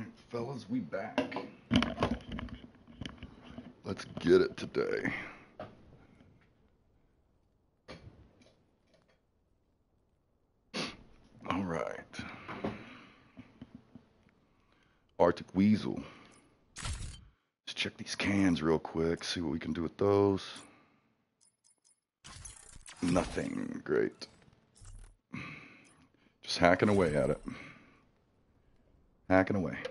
Fellas, we back. Let's get it today. All right. Arctic Weasel. Let's check these cans real quick, see what we can do with those. Nothing. Great. Just hacking away at it. Hacking away.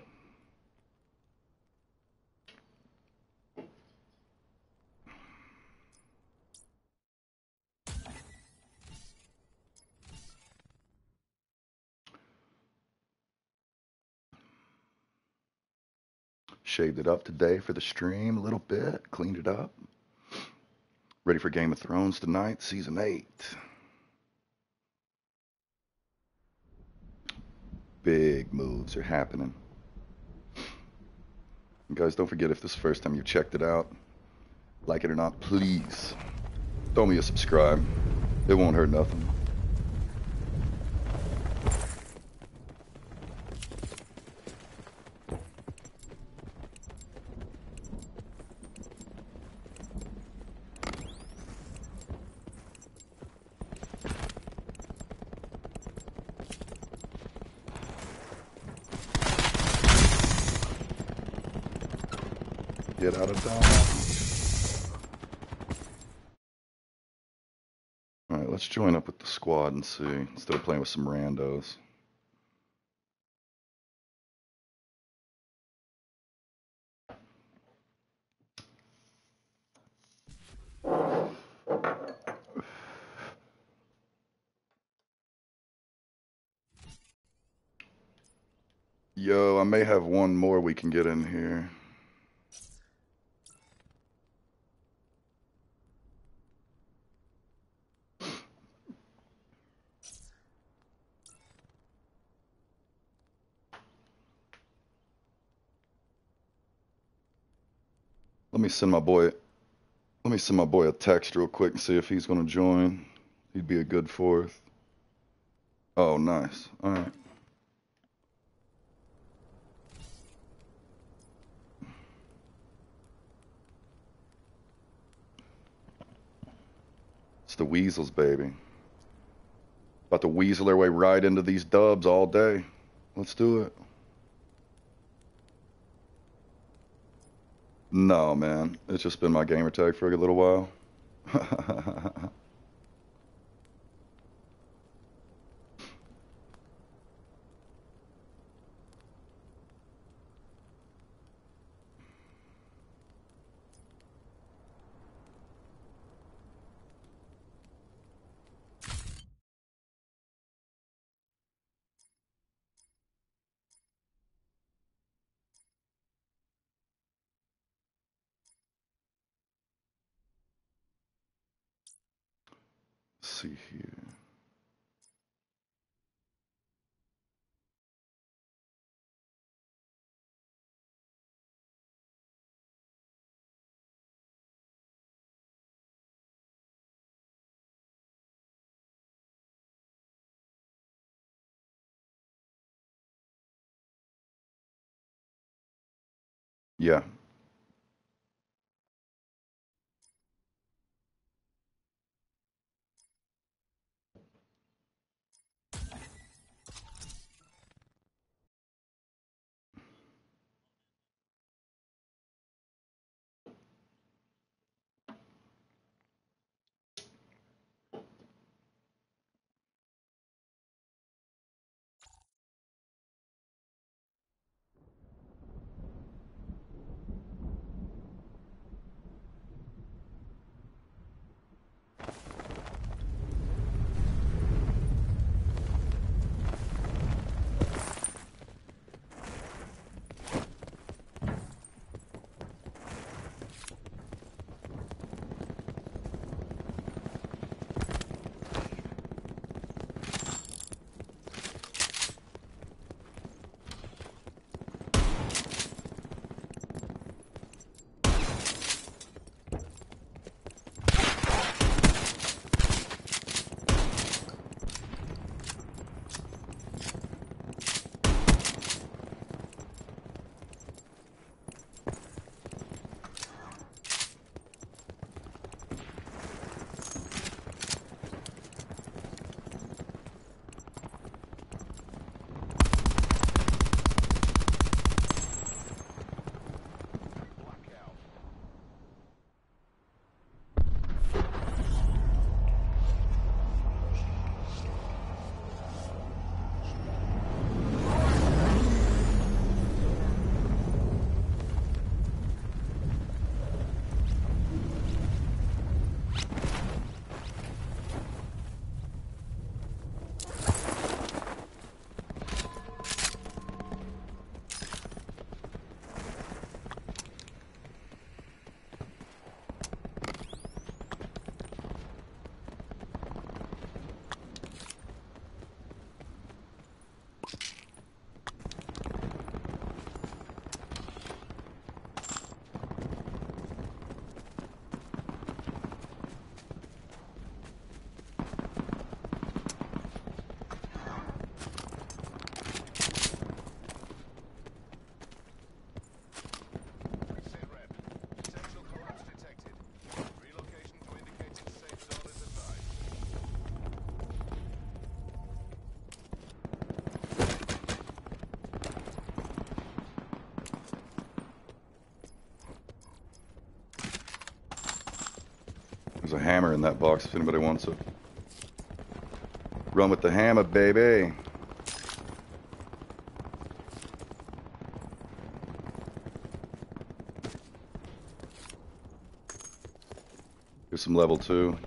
Shaved it up today for the stream a little bit. Cleaned it up. Ready for Game of Thrones tonight, Season 8. Big moves are happening. And guys, don't forget, if this is the first time you checked it out, like it or not, please throw me a subscribe. It won't hurt nothing. Get out of dodge. Alright, let's join up with the squad and see, instead of playing with some randos. Yo, I may have one more we can get in here. Let me send my boy a text real quick and see if he's gonna join. He'd be a good fourth. Oh, nice. Alright. It's the Weasels, baby. About to weasel our way right into these dubs all day. Let's do it. No, man. It's just been my gamer tag for a little while. Let's see here. Yeah. There's a hammer in that box if anybody wants it. Run with the hammer, baby. Here's some level 2.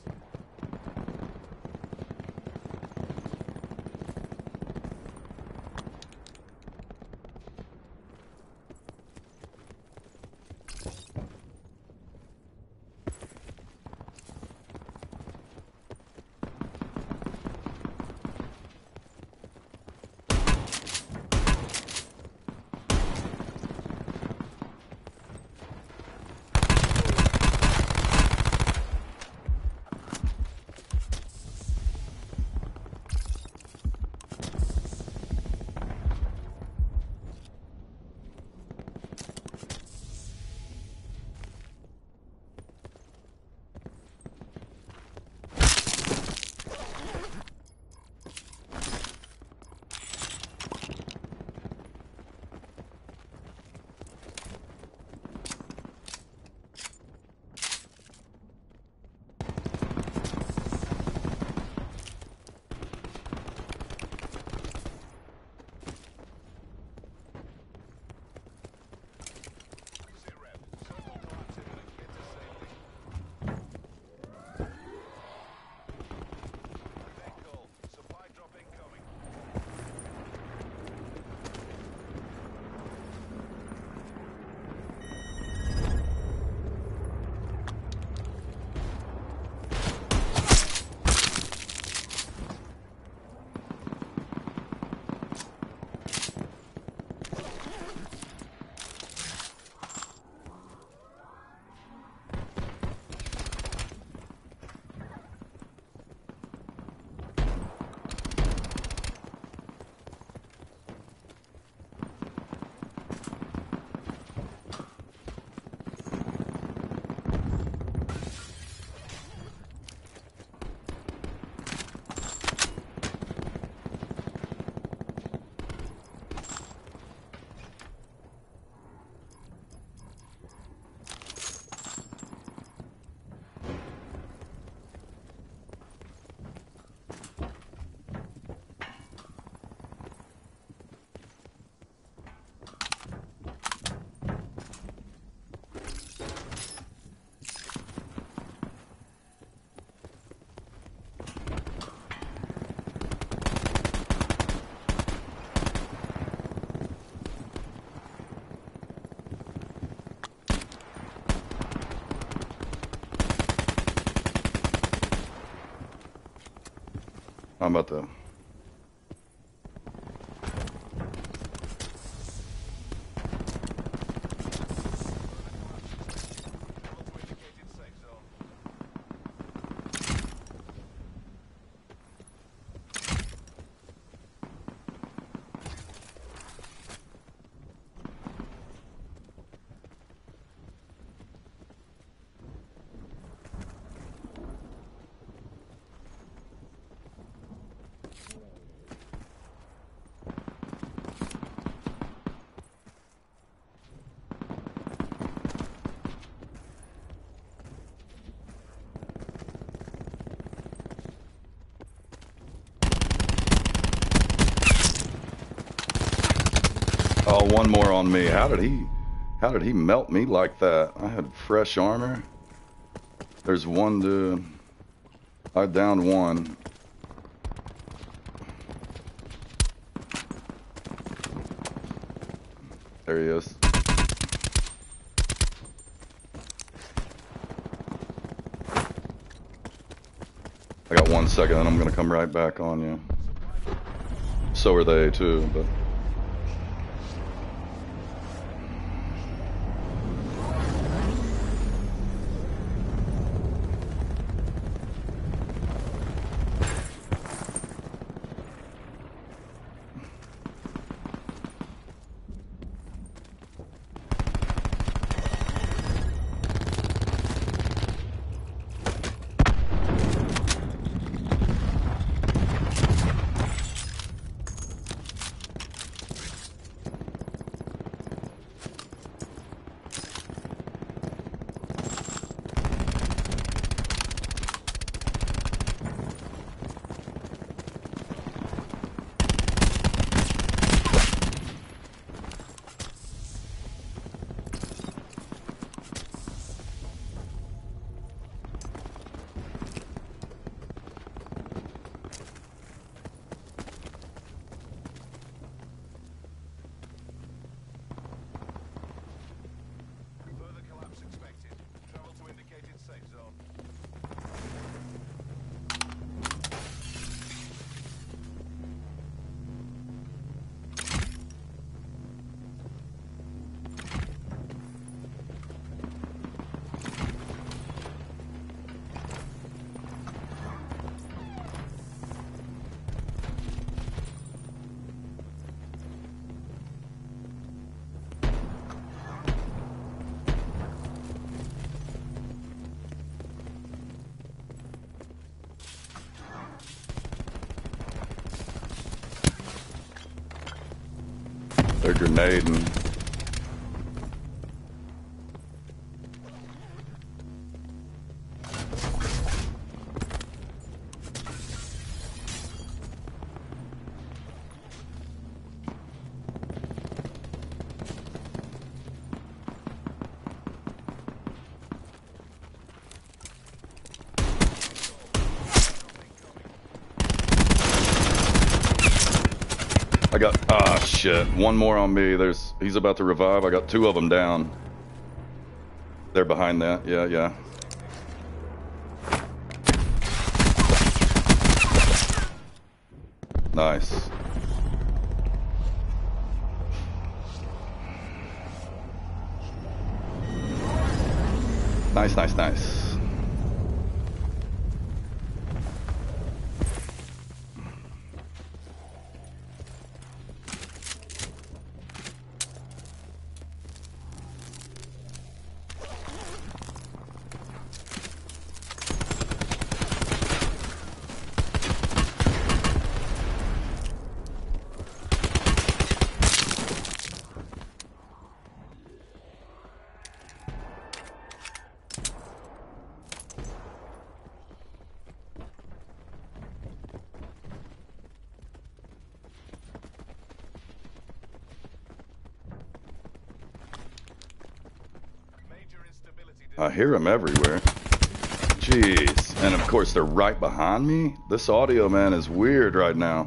I'm about to... Oh, one more on me. How did he melt me like that? I had fresh armor. There's one dude. I downed one. There he is. I got 1 second and I'm gonna come right back on you. So are they too, but... grenading. I got, shit. One more on me. He's about to revive. I got 2 of them down. They're behind that. Yeah, yeah. Nice. Nice, nice, nice. I hear them everywhere. Jeez. And of course they're right behind me. This audio, man, is weird right now.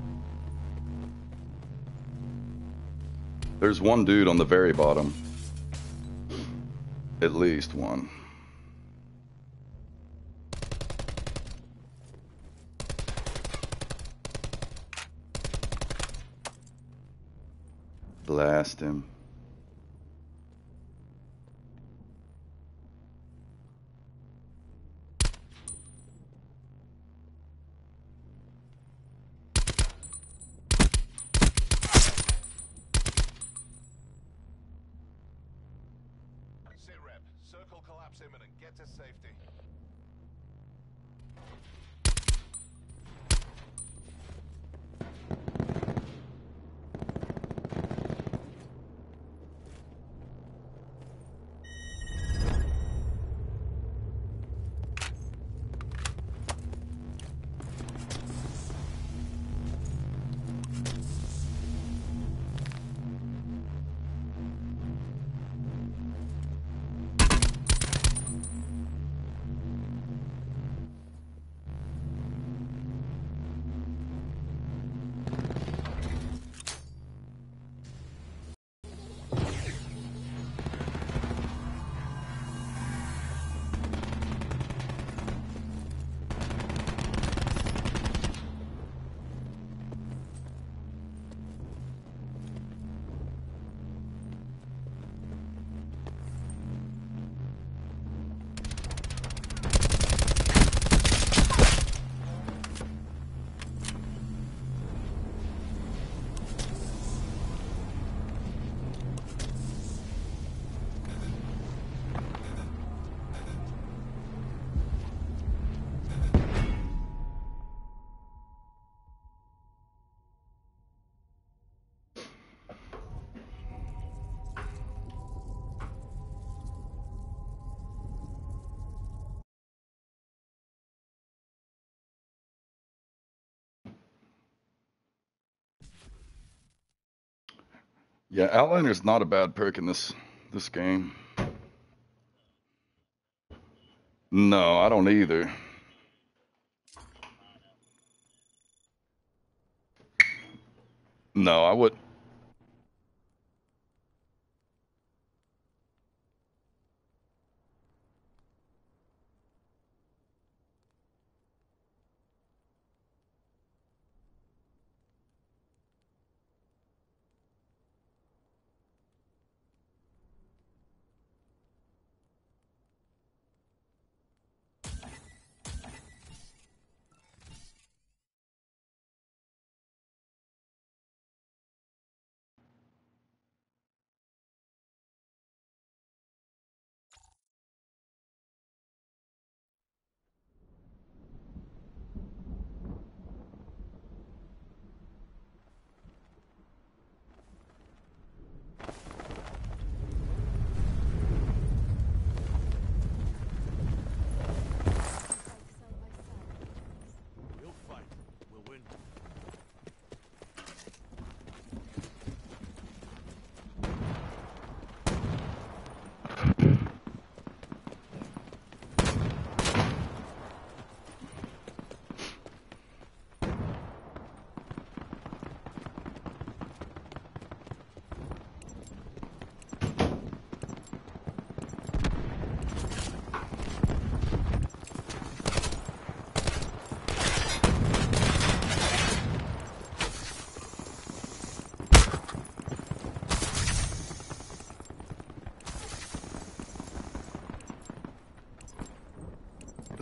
There's one dude on the very bottom. At least one. Blast him. Circle collapse imminent. Get to safety. Yeah, Outlander's not a bad perk in this game. No, I don't either. No, I would.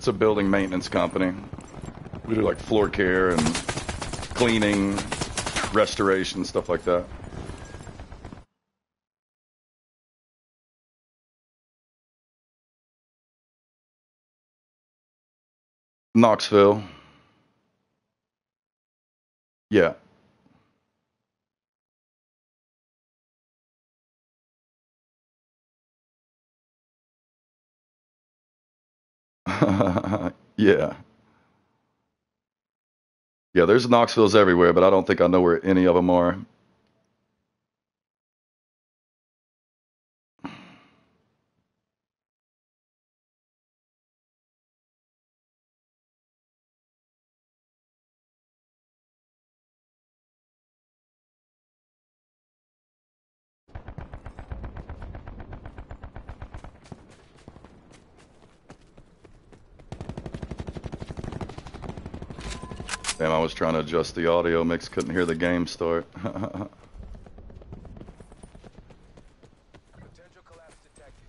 It's a building maintenance company. We do like floor care and cleaning, restoration, stuff like that. Knoxville. Yeah. Yeah. Yeah, there's Knoxvilles everywhere, but I don't think I know where any of them are. Damn, I was trying to adjust the audio mix, couldn't hear the game start. Potential collapse detected.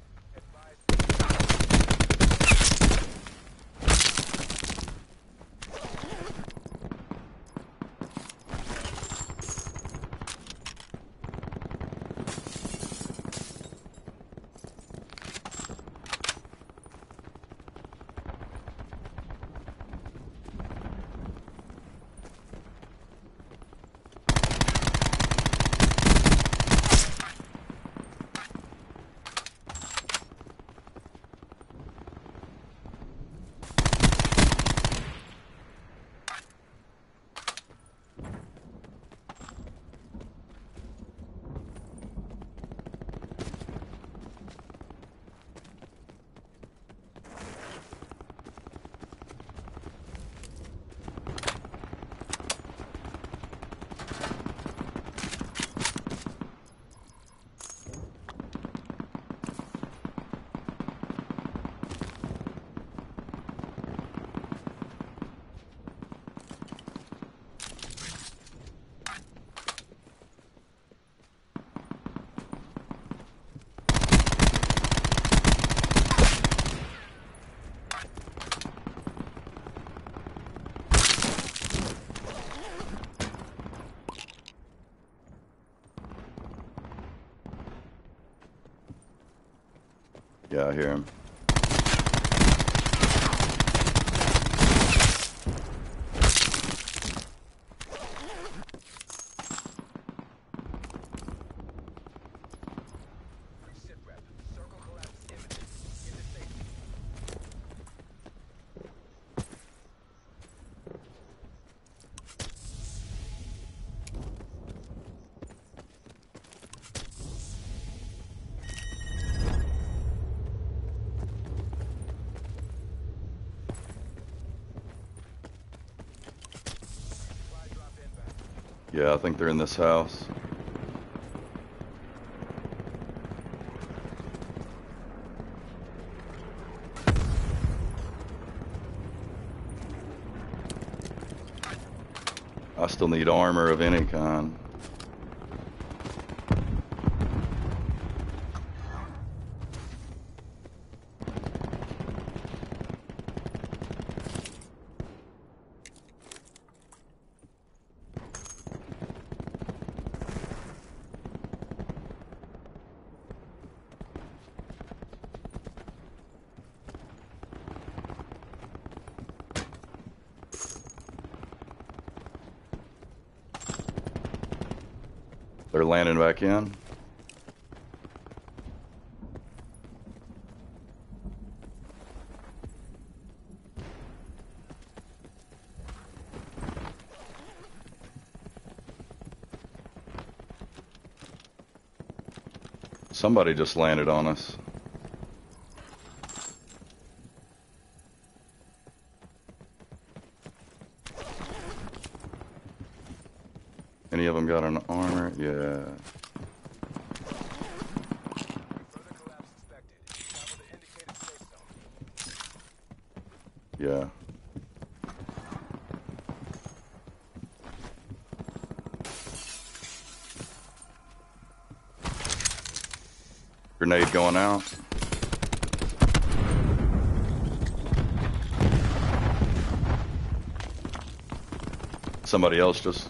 Yeah, I hear him. Yeah, I think they're in this house. I still need armor of any kind. They're landing back in. Somebody just landed on us. Any of them got an armor? Yeah. Yeah. Grenade going out. somebody else just...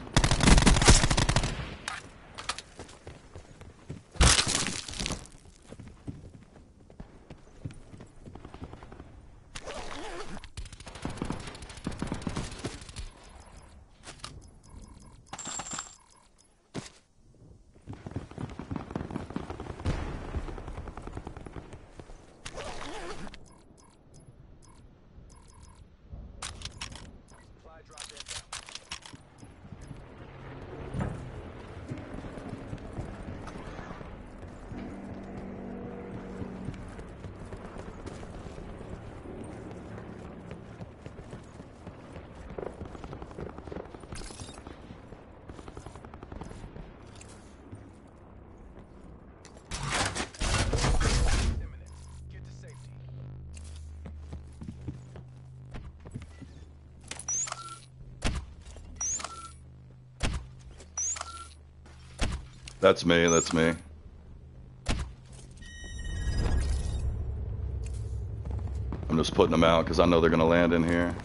That's me, that's me. I'm just putting them out because I know they're going to land in here.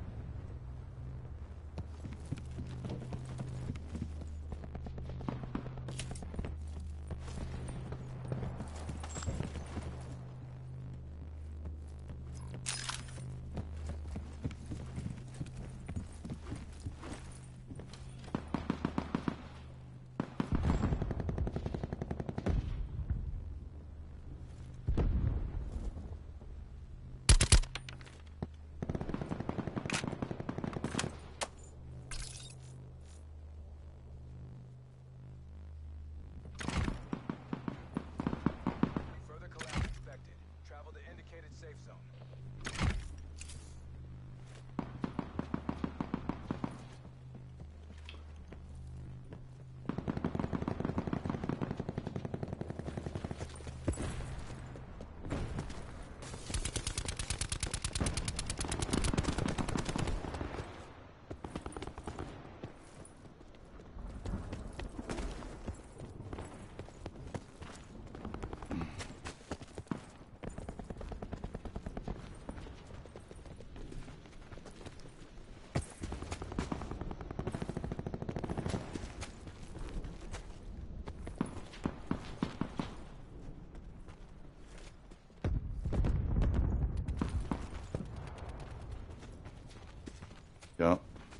Yeah.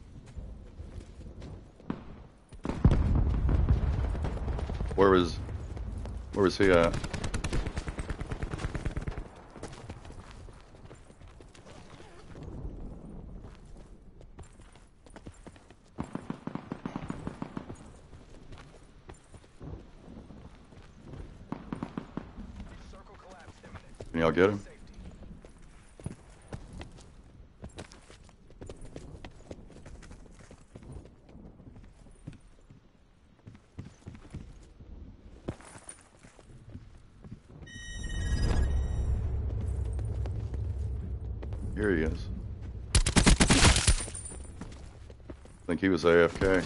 Where was he at? Can y'all get him? Here he is. I think he was AFK.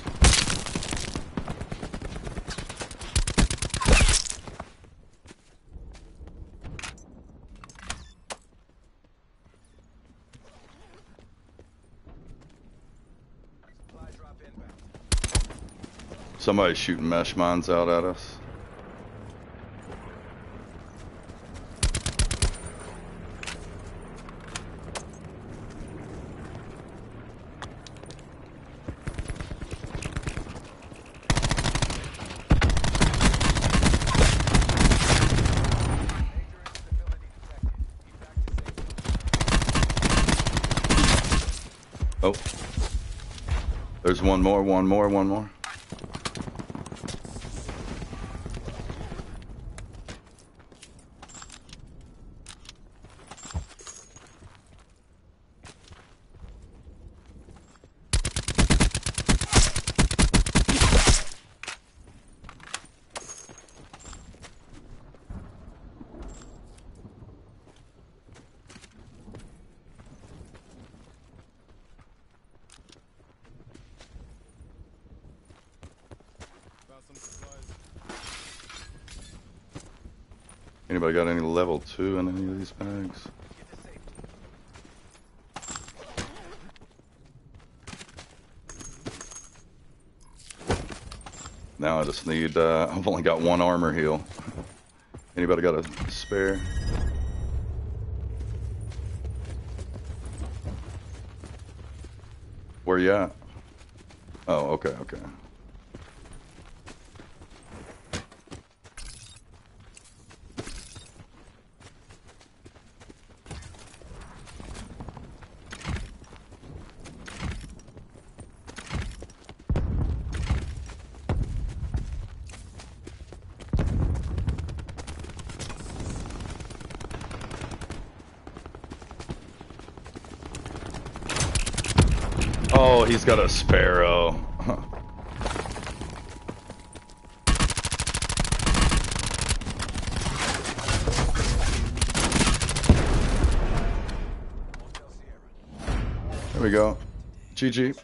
Somebody's shooting mesh mines out at us. Oh, there's one more. Anybody got any level 2 in any of these bags? Now I just need, I've only got one armor heal. Anybody got a spare? Where you at? Oh, okay, okay. Oh, he's got a sparrow. There we go. GG.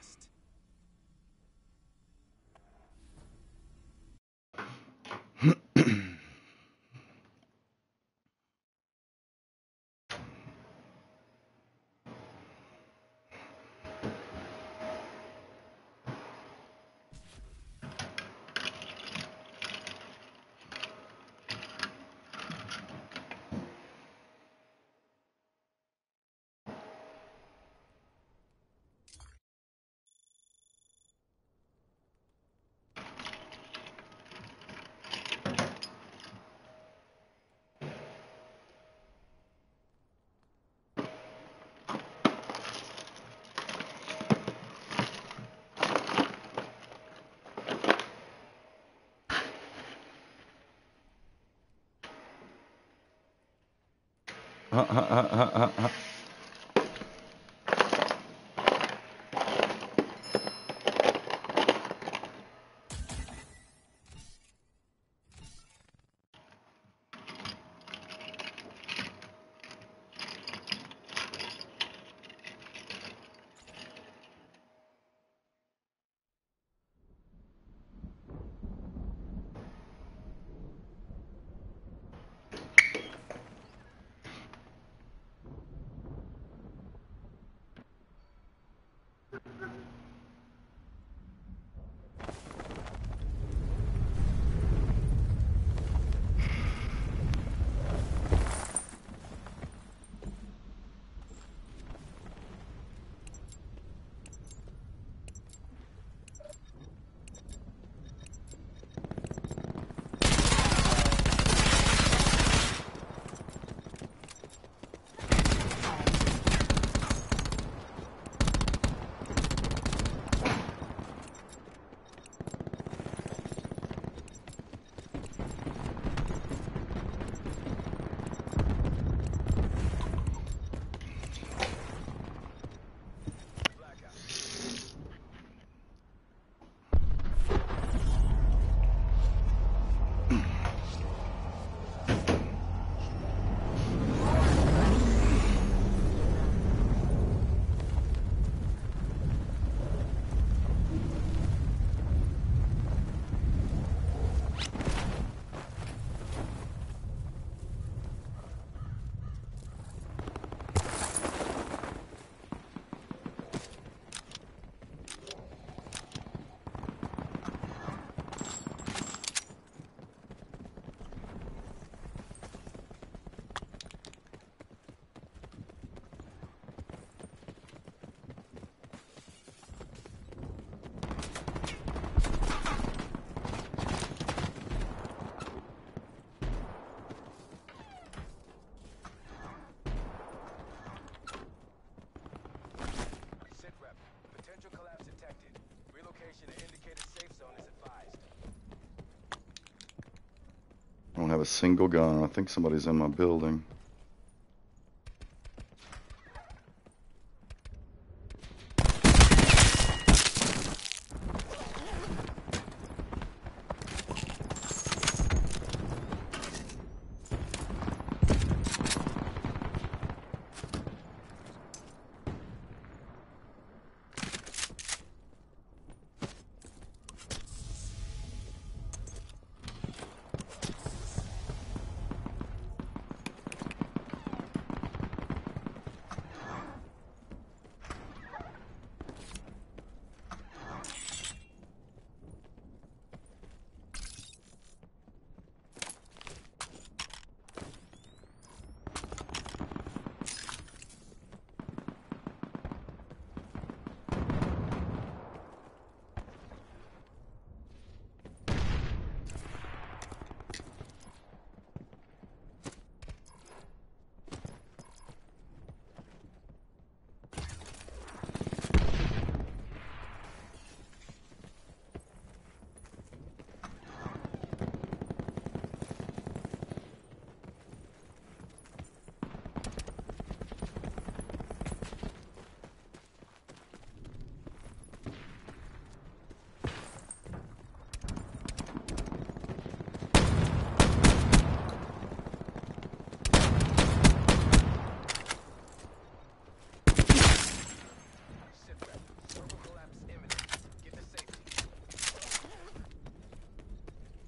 I don't have a single gun. I think somebody's in my building.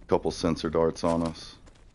Couple sensor darts on us.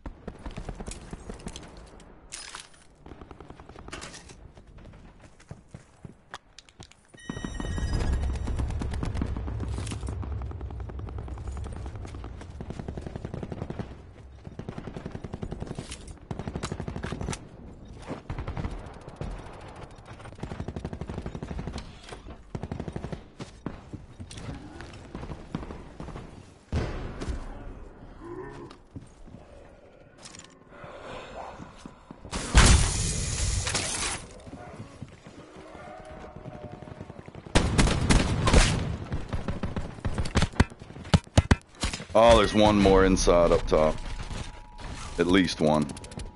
Oh, there's one more inside up top. At least one.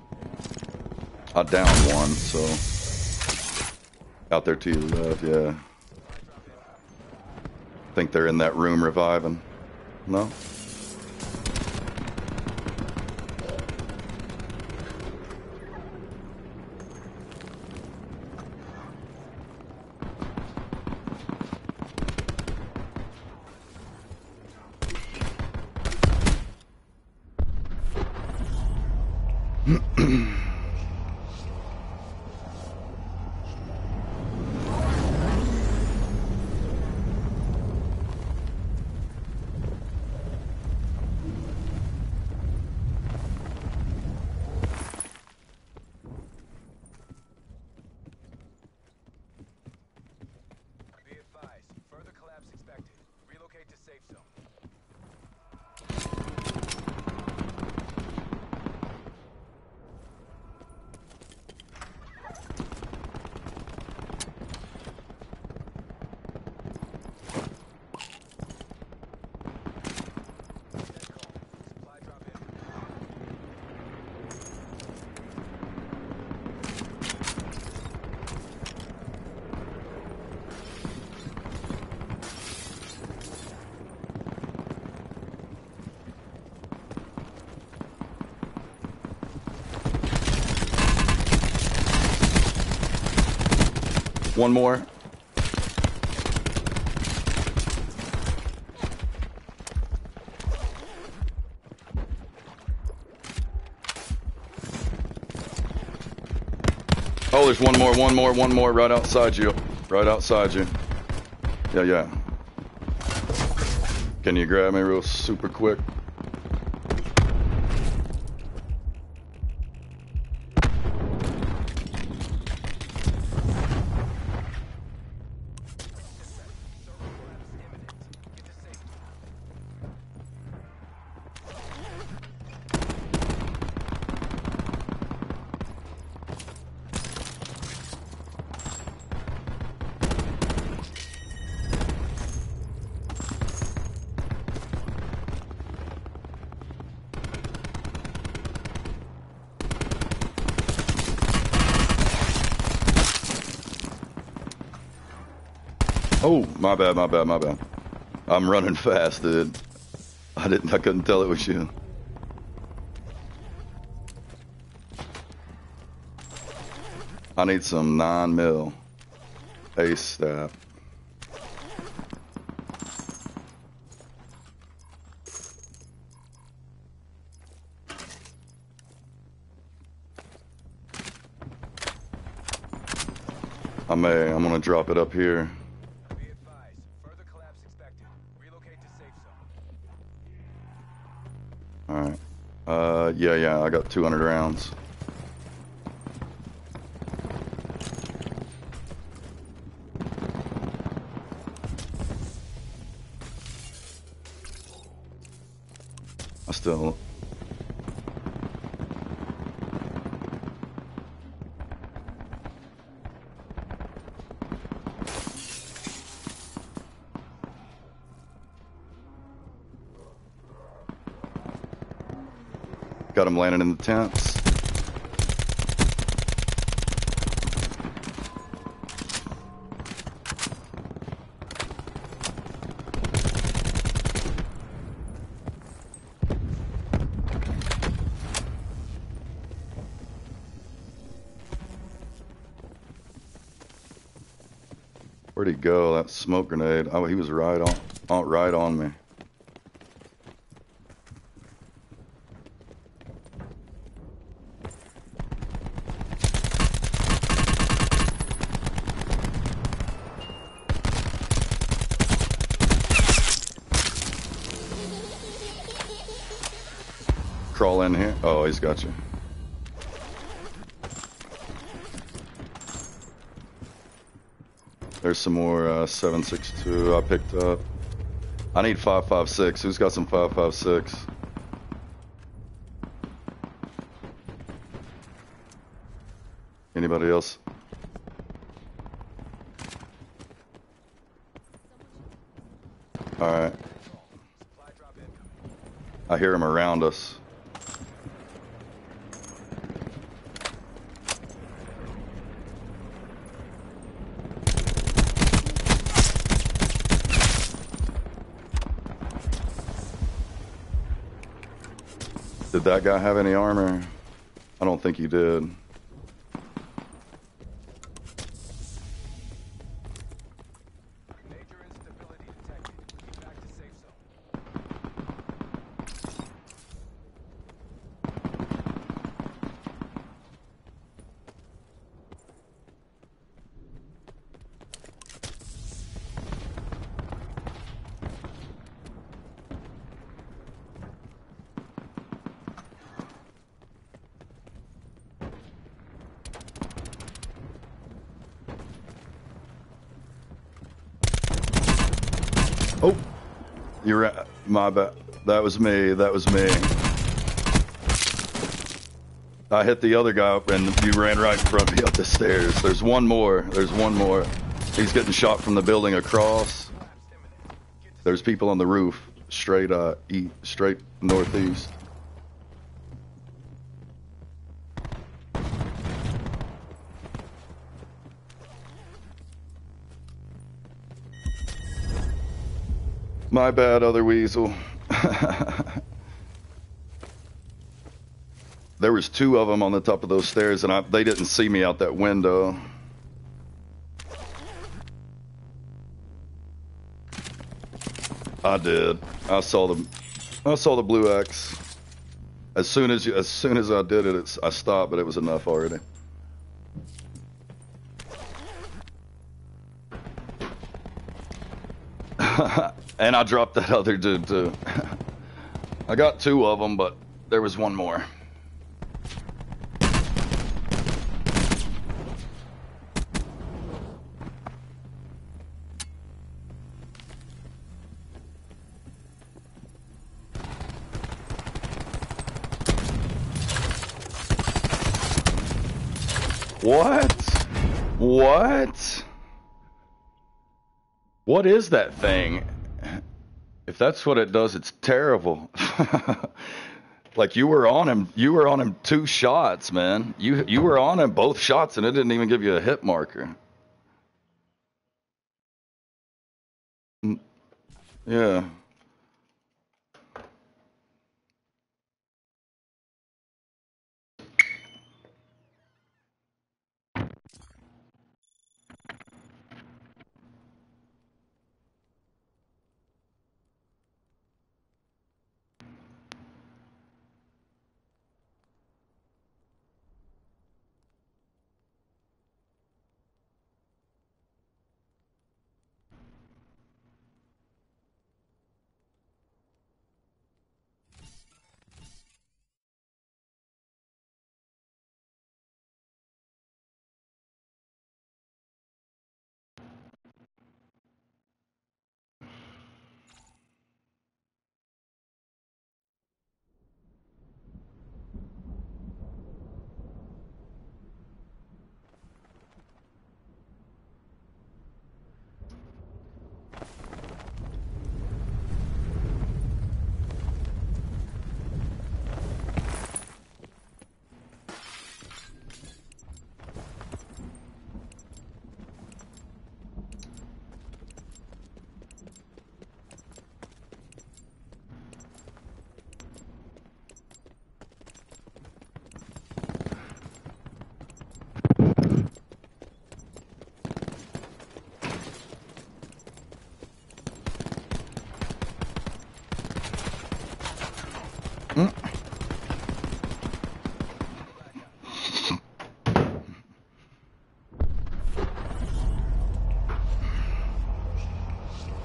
I downed one, so... Out there to your left, yeah. Think they're in that room reviving. No? One more. Oh, there's one more right outside you. Right outside you. Yeah. Can you grab me real super quick? Oh, my bad. I'm running fast, dude. I couldn't tell it was you. I need some 9mm ace stab. I'm gonna drop it up here. Alright. Yeah, I got 200 rounds. I still... Got him landing in the tents. Where'd he go? That smoke grenade. Oh, he was right on me. crawl in here. Oh, he's got you. There's some more 7.62 I picked up. I need 5.56. Who's got some 5.56? Anybody else? Alright. I hear him around us. Did that guy have any armor? I don't think he did. Major instability detected. Proceed back to safe zone. Oh, you're right. My bad. That was me. That was me. I hit the other guy and you ran right in front of me up the stairs. There's one more. There's one more. He's getting shot from the building across. There's people on the roof, straight straight northeast. My bad, other weasel. There was two of them on the top of those stairs, and they didn't see me out that window. I did. I saw the blue X. As soon as I did it, I stopped, but it was enough already. And I dropped that other dude too. I got two of them, but there was one more. What? What? What is that thing? If that's what it does, it's terrible. Like you were on him 2 shots, man. You were on him both shots and it didn't even give you a hit marker. Yeah.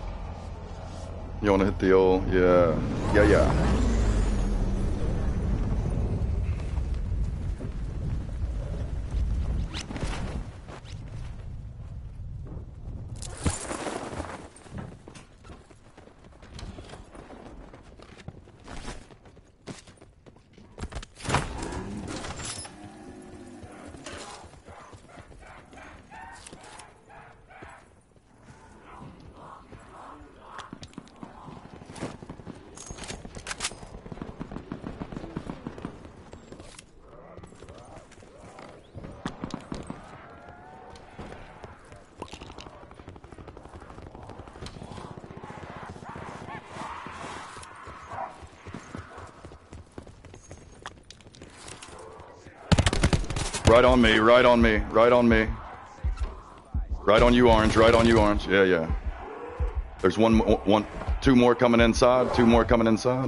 You want to hit the old, yeah. Right on me, right on me, right on me. Right on you, Orange, right on you, Orange. Yeah, yeah. There's two more coming inside, two more coming inside.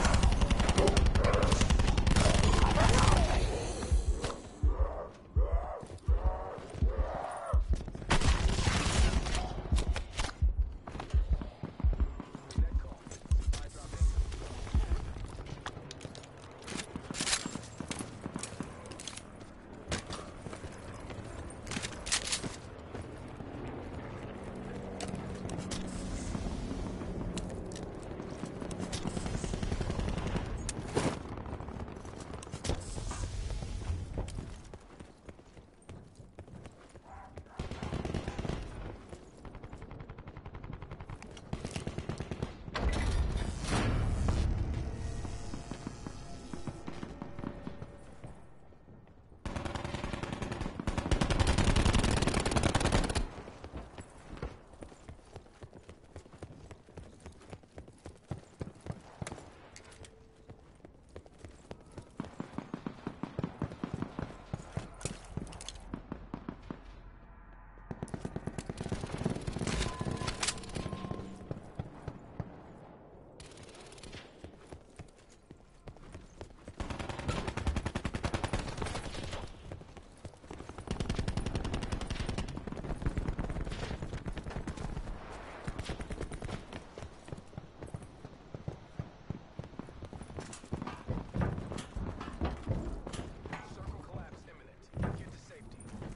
Circle collapse imminent. Get to safety.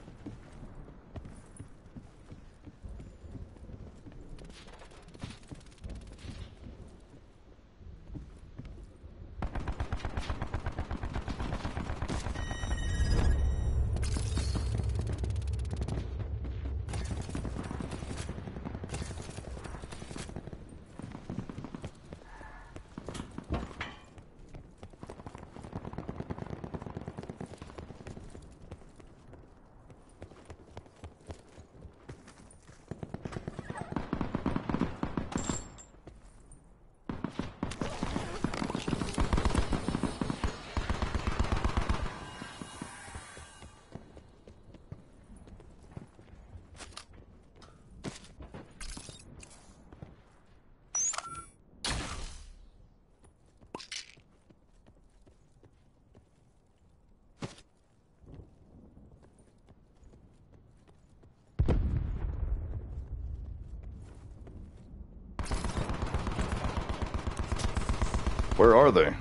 Where are they?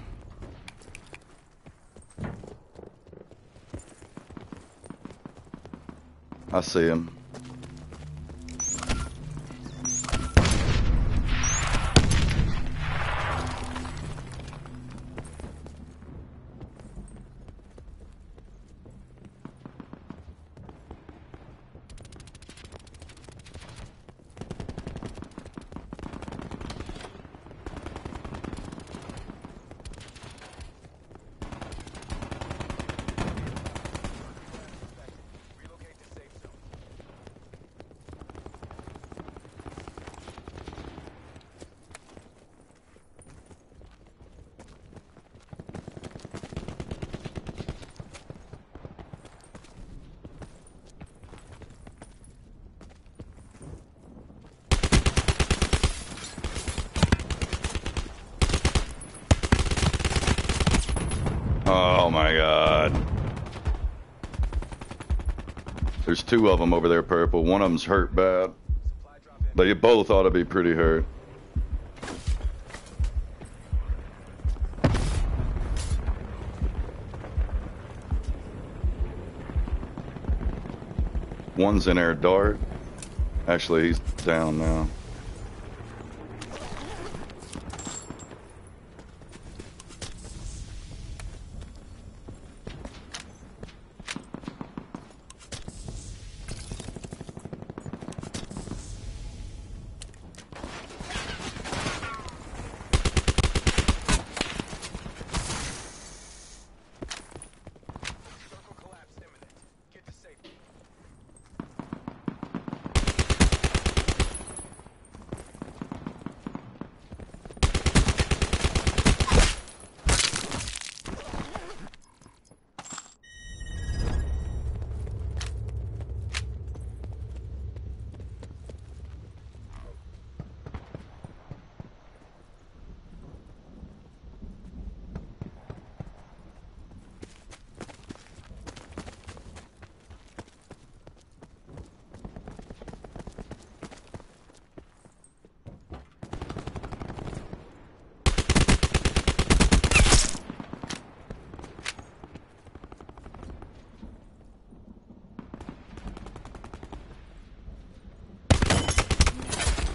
I see him. Relocate to safe zone. Oh my god. There's two of them over there, Purple. One of them's hurt bad. Supply drop in. They both ought to be pretty hurt. One's in there, Dart. Actually, he's down now. Circle collapse imminent. Get to safety.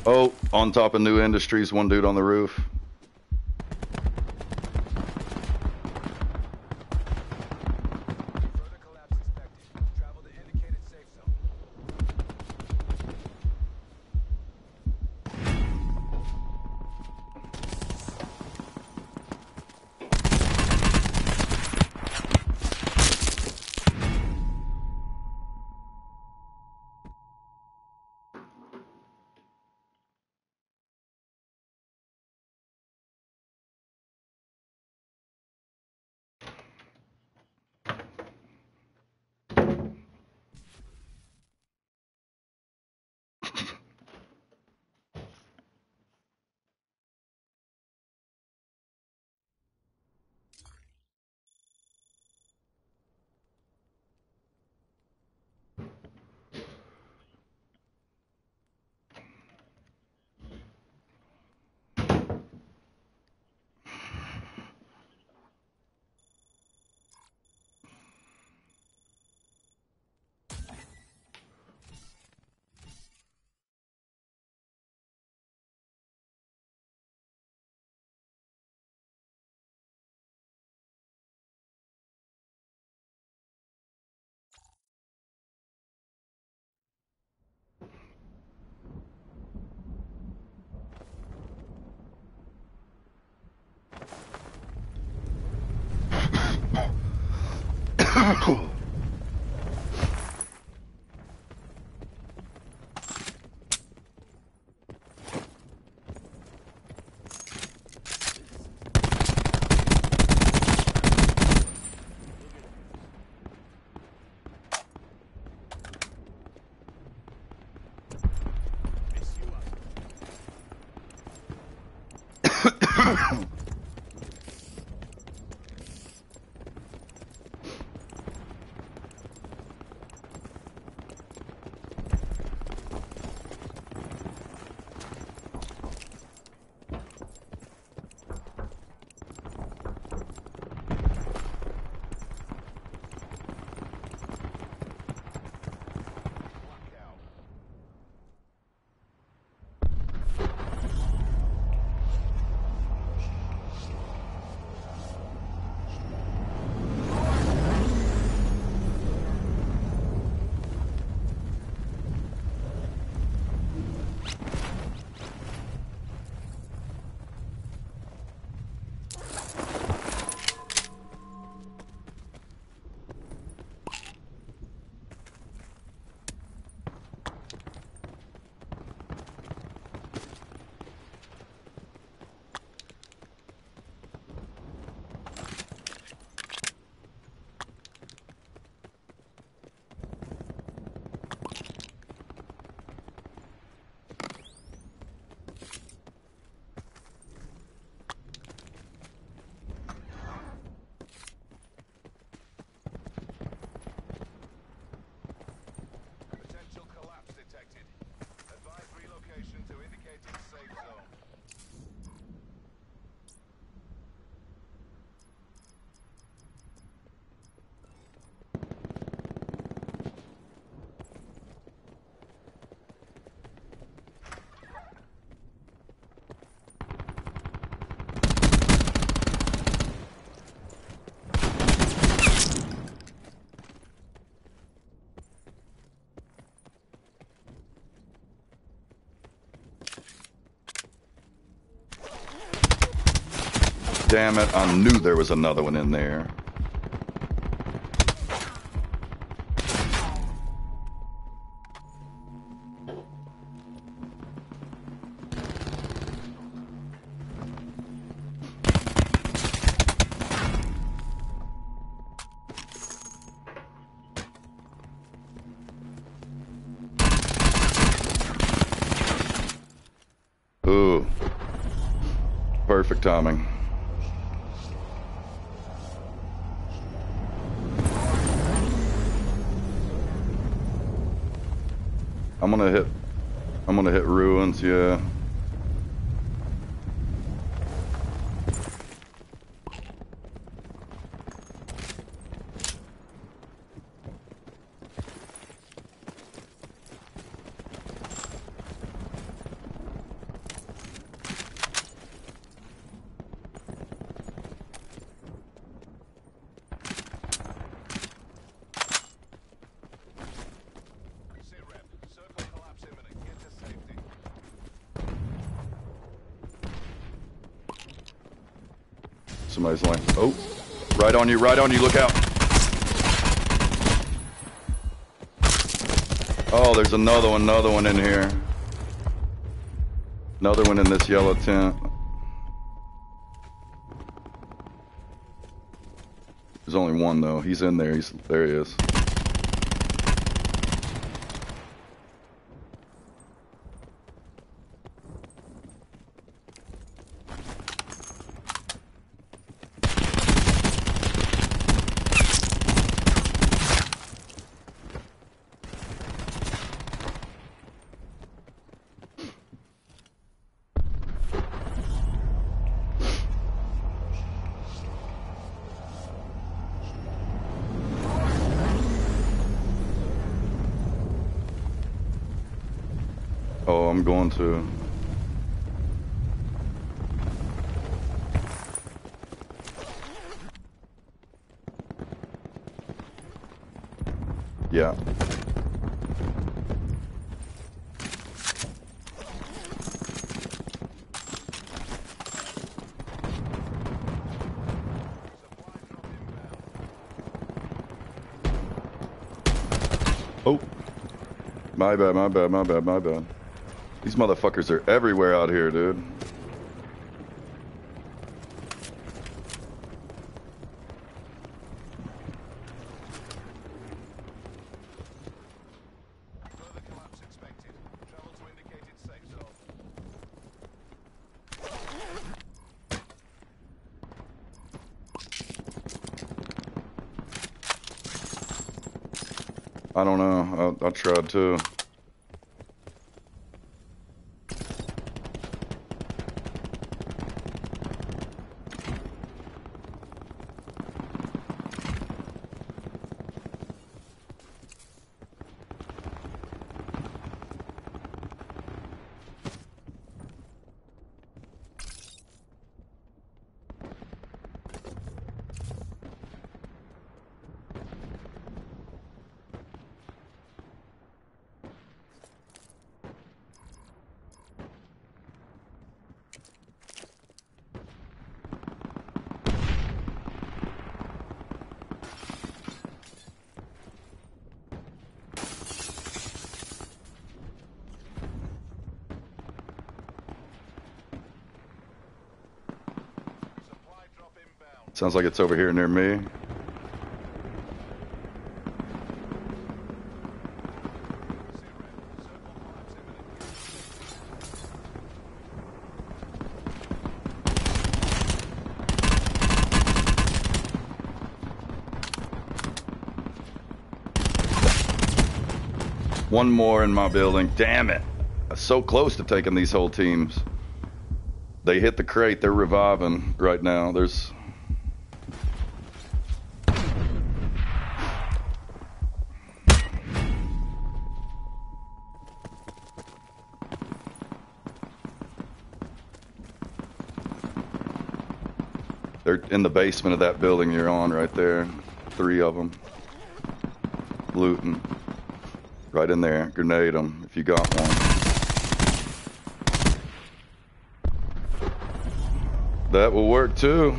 Oh, on top of New Industries, one dude on the roof. Further collapse expected. Travel to indicated safe zone. Potential collapse detected. Advise relocation to indicated safe zone. Damn it, I knew there was another one in there. Ooh. Perfect timing. I'm gonna hit ruins, yeah. somebody's laying. Oh, right on you, look out. Oh, there's another one in here. Another one in this yellow tent. There's only one though. He's in there. There he is. Oh, I'm going to. Yeah. Oh. My bad. These motherfuckers are everywhere out here, dude. Further collapse expected. Travel to indicated safe zone. I don't know. I tried to. Supply drop inbound. Sounds like it's over here near me. Circle collapse imminent. One more in my building. Damn it. So close to taking these whole teams. They hit the crate. They're reviving right now. There's... They're in the basement of that building you're on right there. 3 of them. Looting. Right in there. Grenade them if you got one. That will work too.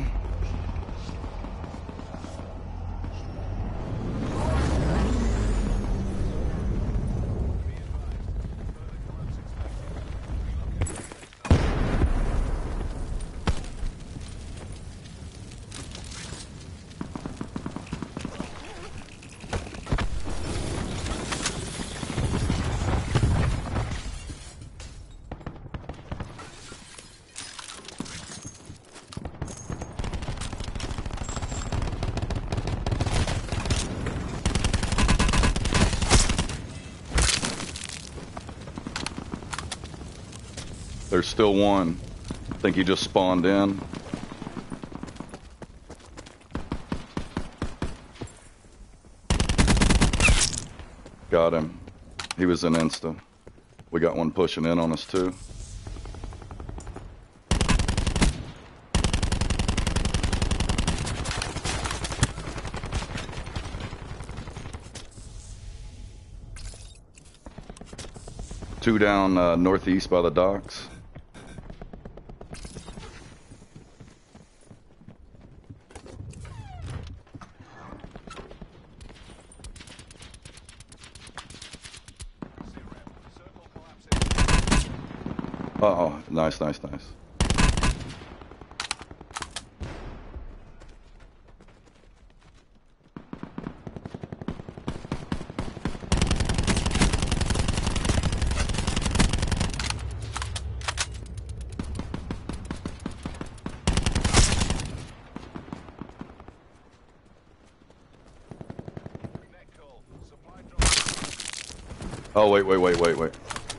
There's still one. I think he just spawned in. Got him. He was in Insta. We got one pushing in on us too. Two down northeast by the docks. Uh-oh. Nice, nice, nice. Net call. Supply drop. Oh, wait, wait, wait, wait, wait.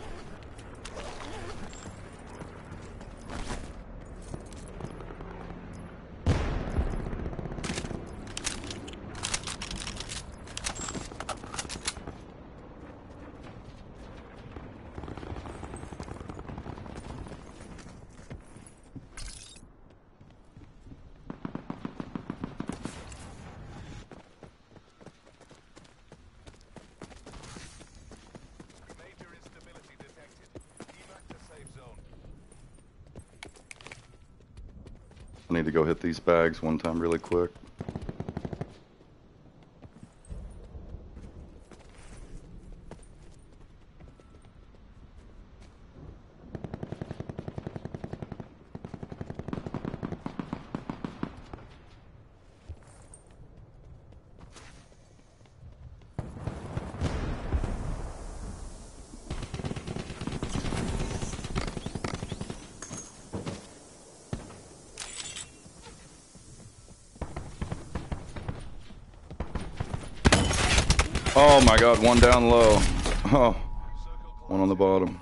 Major instability detected. Evac to safe zone. I need to go hit these bags one time really quick. Oh my god, one down low. Oh, one on the bottom.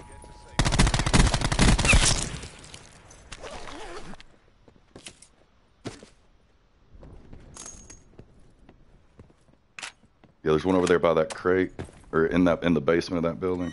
Yeah, there's one over there by that crate, or in the basement of that building.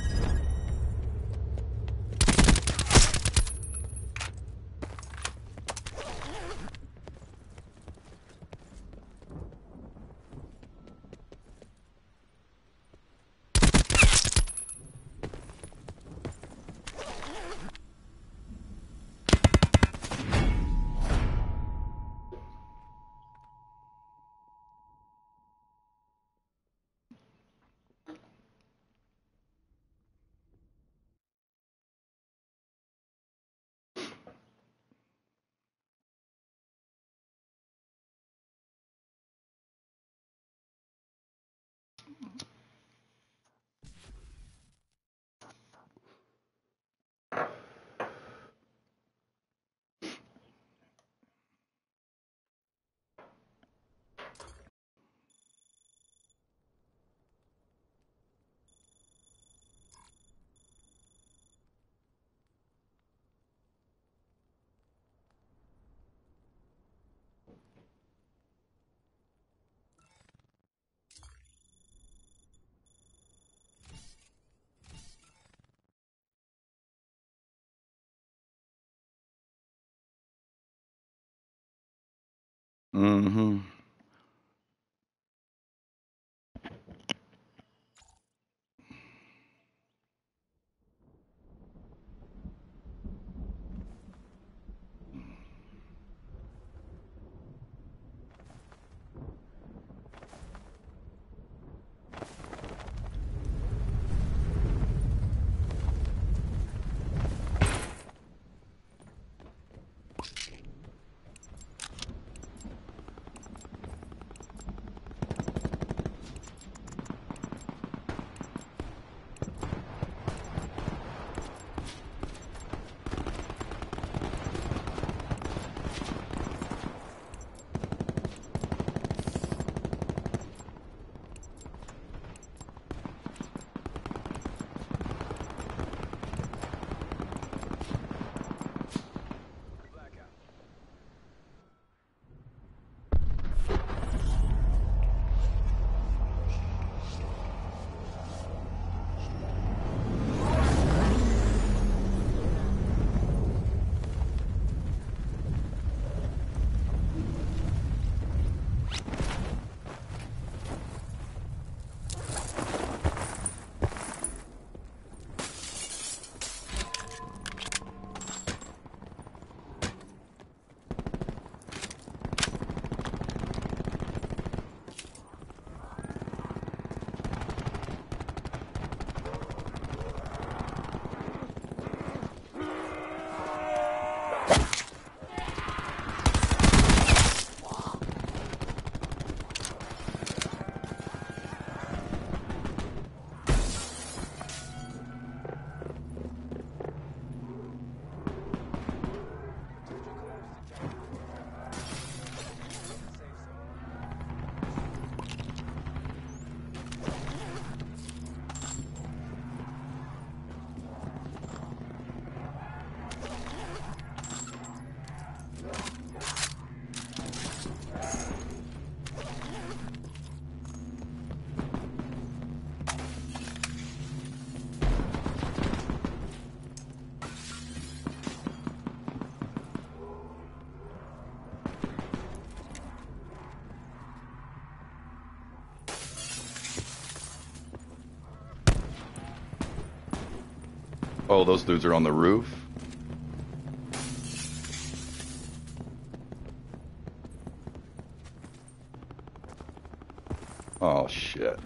Mm-hmm. Oh, those dudes are on the roof. Oh, shit.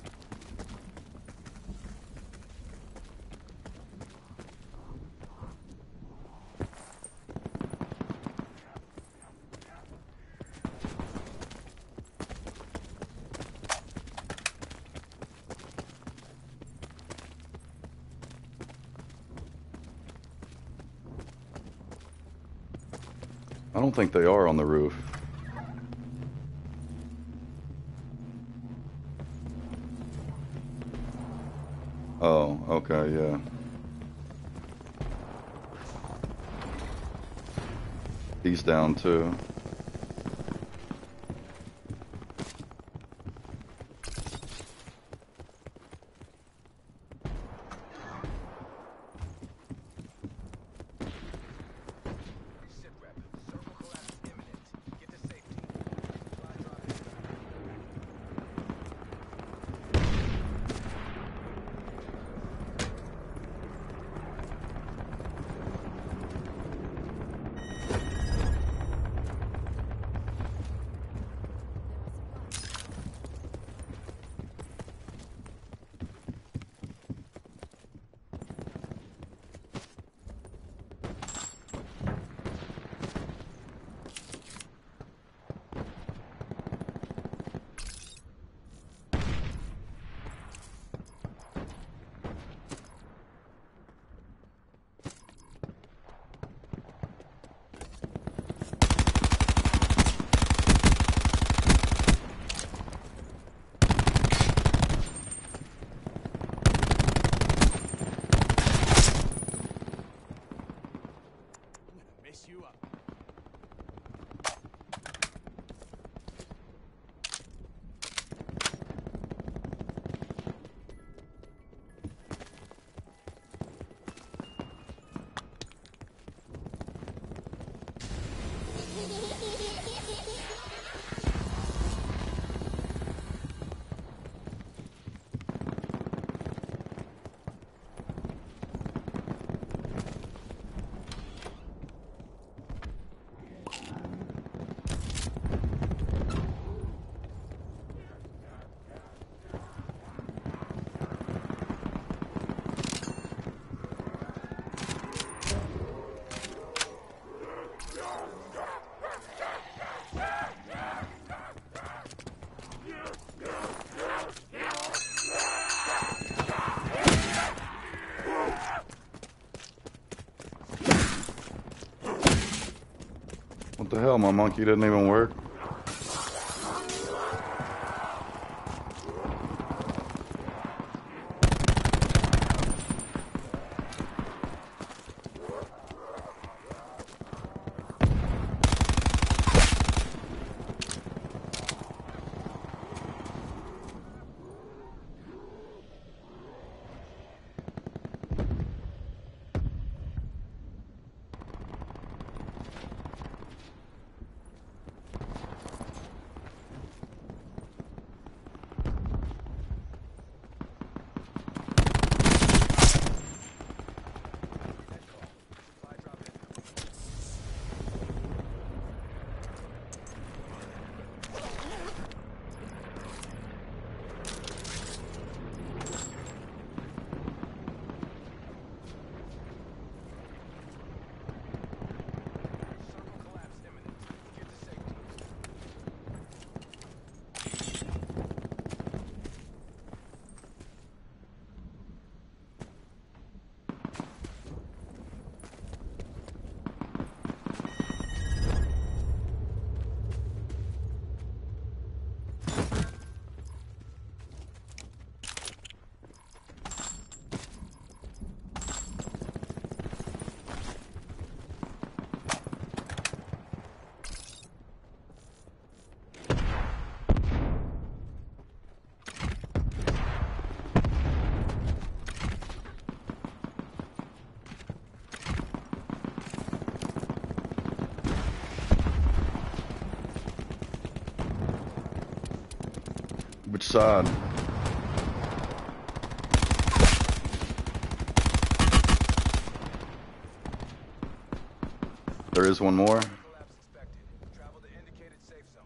I don't think they are on the roof. Oh, okay, yeah. He's down too. What the hell, my monkey didn't even work? Which side? There is one more. Collapse expected. Travel to indicated safe zone.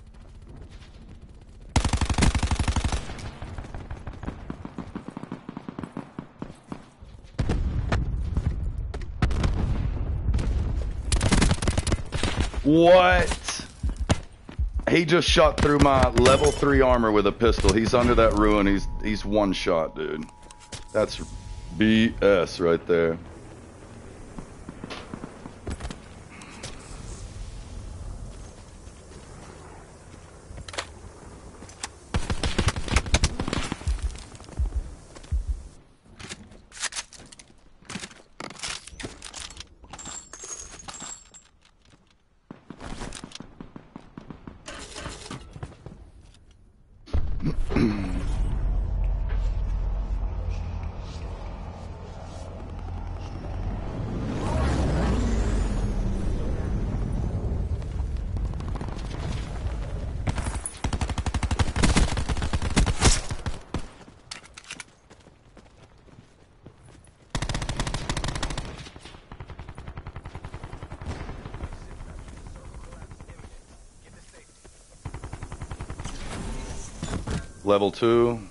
What? He just shot through my level 3 armor with a pistol. He's under that ruin. He's one shot, dude. That's BS right there. Level 2.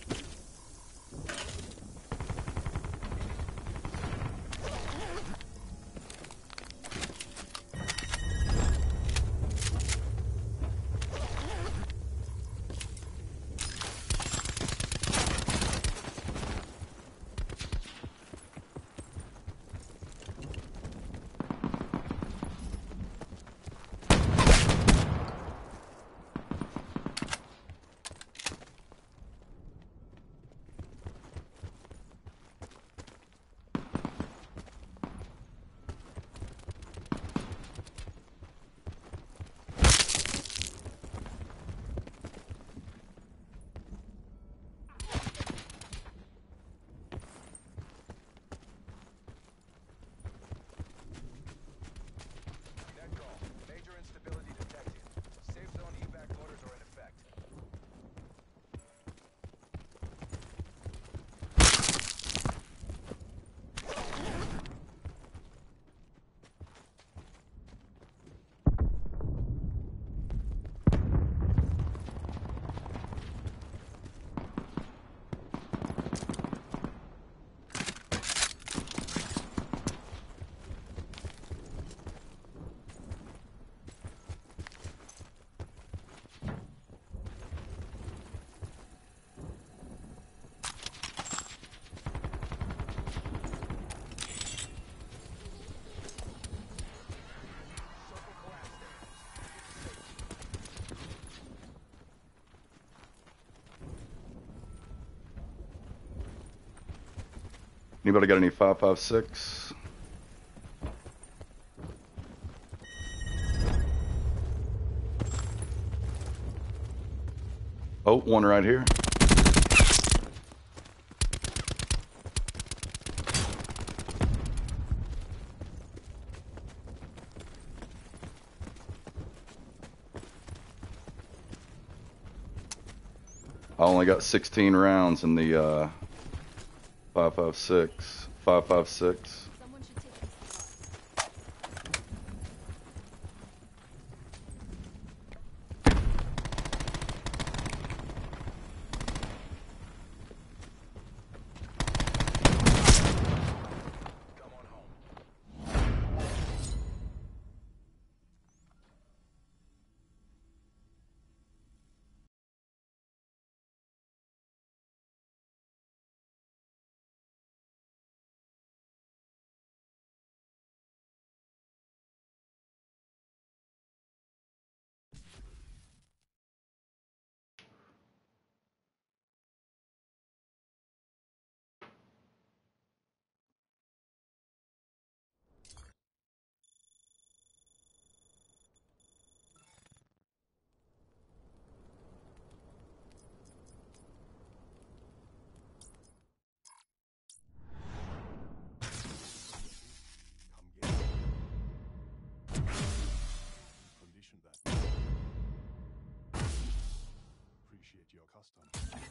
Major instability detected. Safe zone evac orders are in effect. Anybody got any 5.56? Oh, one right here. I only got 16 rounds in the 5.56. 5.56. Appreciate your custom.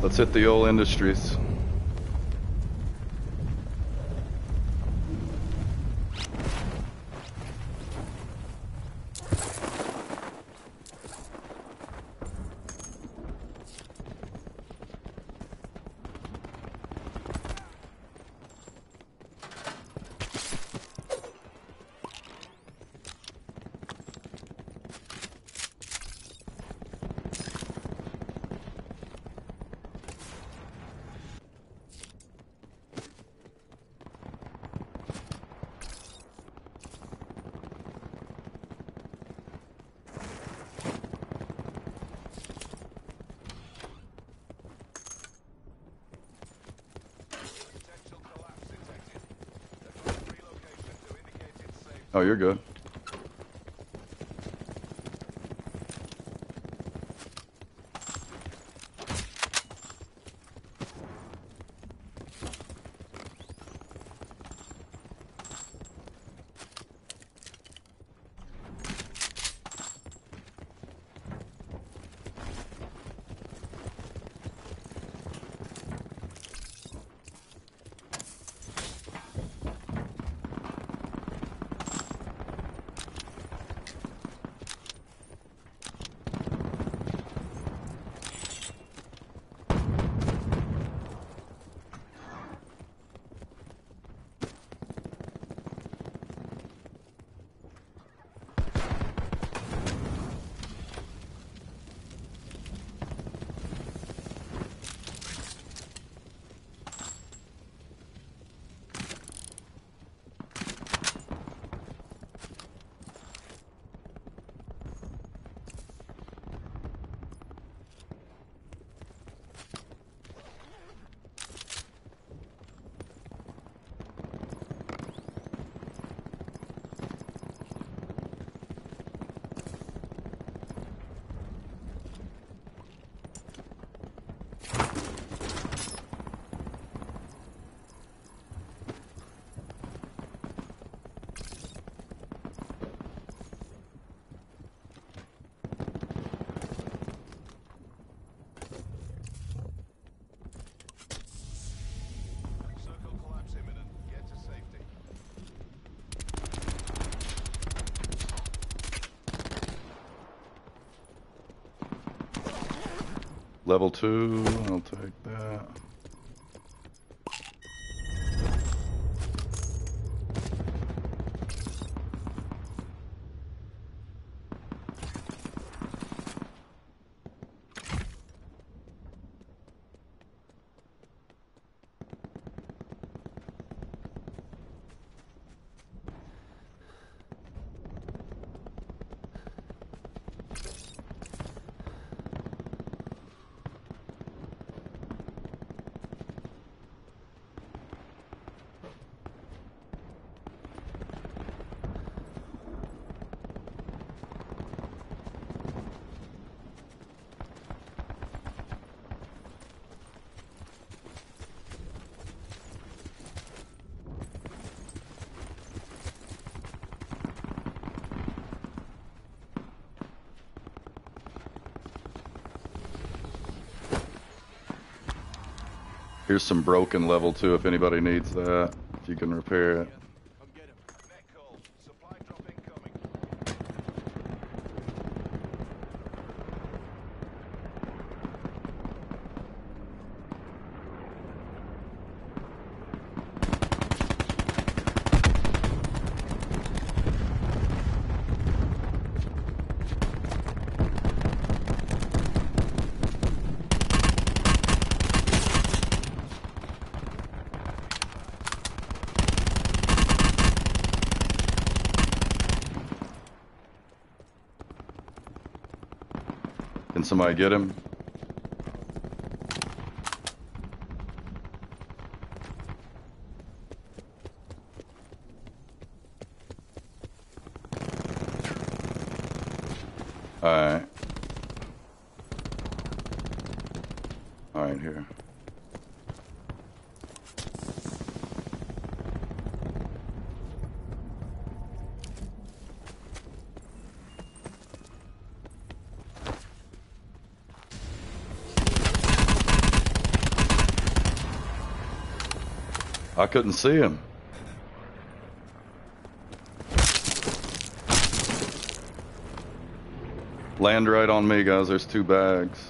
Let's hit the old industries. Potential collapse detected. Advise relocation to indicated safe. Oh, you're good. Circle collapse imminent. Get to safety. Level 2, I'll take that. Here's some broken level 2 if anybody needs that, if you can repair it. Come get him. Net call. Supply drop incoming. Can somebody get him? Alright. Alright, here. I couldn't see him. Land right on me, guys. There's 2 bags.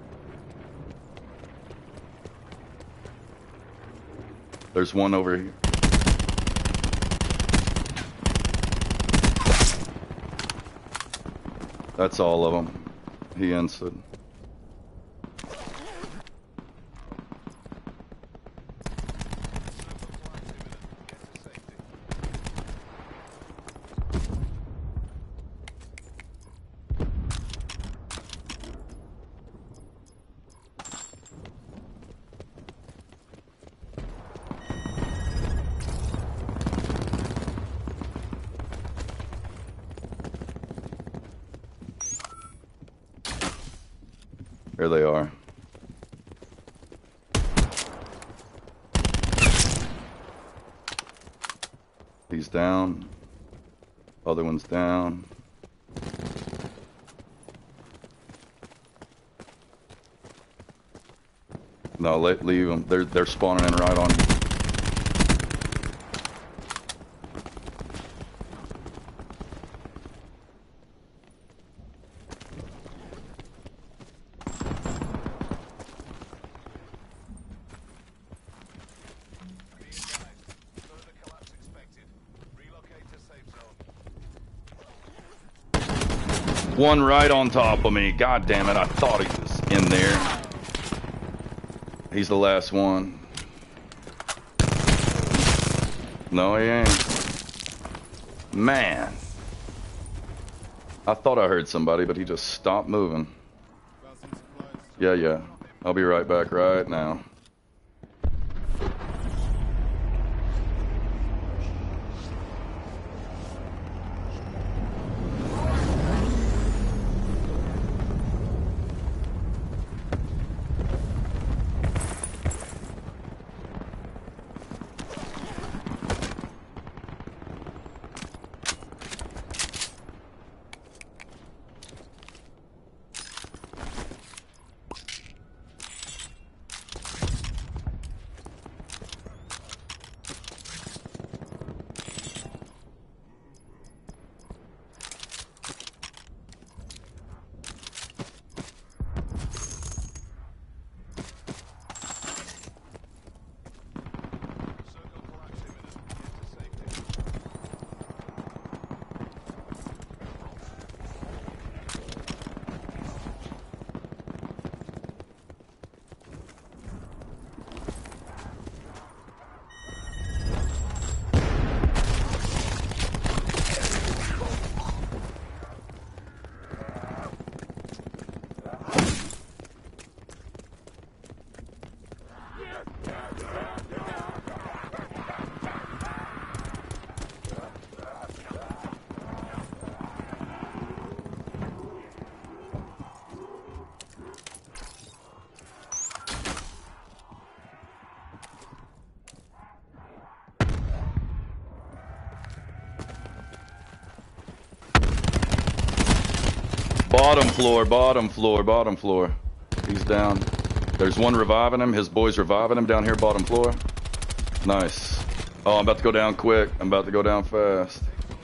There's one over here. That's all of them. He answered. There they are. He's down. Other one's down. No, leave them. They're spawning in right on you. One right on top of me. God damn it, I thought he was in there. He's the last one. No, he ain't. Man. I thought I heard somebody, but he just stopped moving. Yeah. I'll be right back right now. Bottom floor. He's down. There's one reviving him. His boy's reviving him down here, bottom floor. Nice. Oh, I'm about to go down quick. I'm about to go down fast.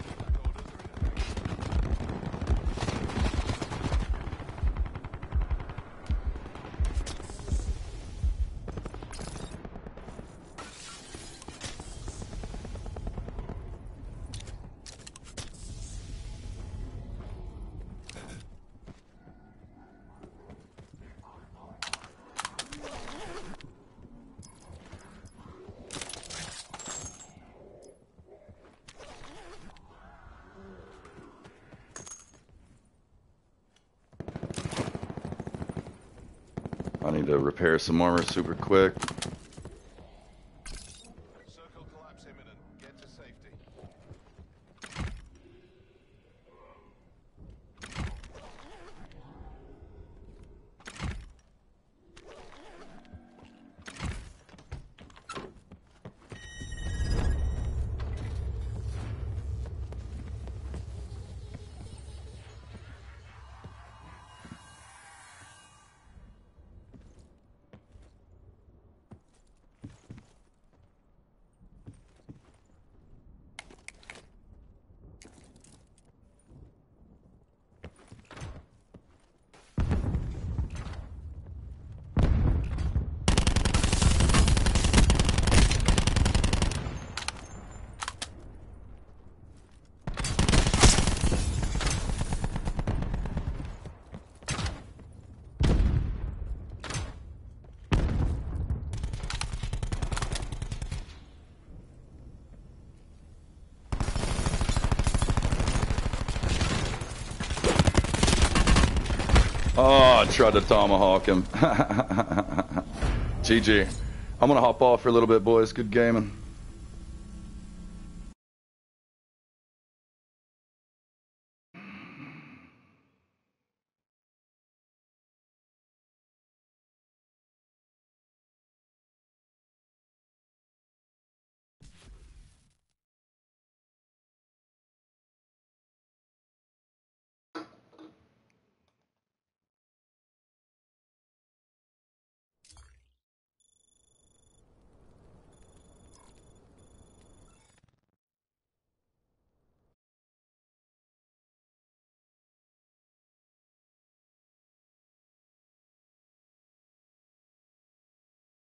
I need to repair some armor super quick. Circle collapse imminent. Get to safety. Oh, I tried to tomahawk him. GG. I'm gonna hop off for a little bit, boys. Good gaming.